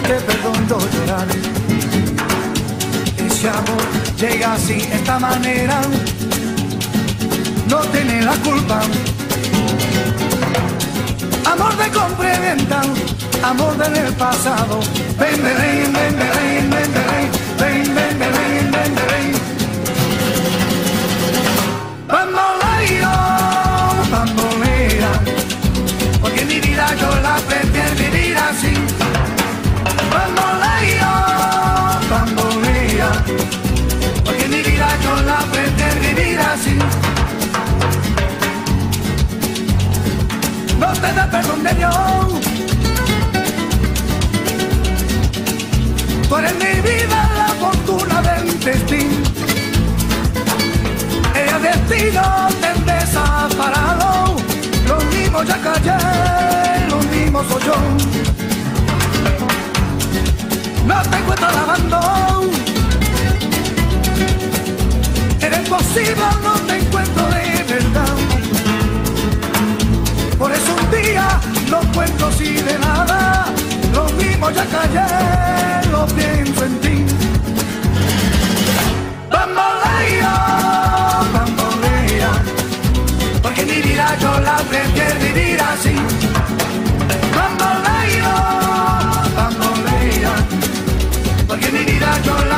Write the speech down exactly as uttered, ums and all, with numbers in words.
te perdono llorar. Ese amor llega así, esta manera, no tiene la culpa. Amor de compra y venta, amor del pasado. Ven, ven, ven, ven, ven, ven, ven, ven, ven, ven, ven, ven. Bamboleo, bambolea, porque mi vida yo la prefiero vivir así. Bamboleo, bambolea, porque mi vida yo la prefiero vivir así. No te da perdón de Dios, tú eres mi vida, la fortuna del destino. El destino te desaparado, lo mismo ya callé, lo mismo soy yo. No te encuentro lavando, eres posible, no te encuentro de verdad. Por eso un día no cuento así de nada, lo mismo ya callé, lo pienso en ti. Bamboleo, bambolea, porque mi vida yo la prefiero vivir así. Bamboleo, bambolea, porque mi vida yo la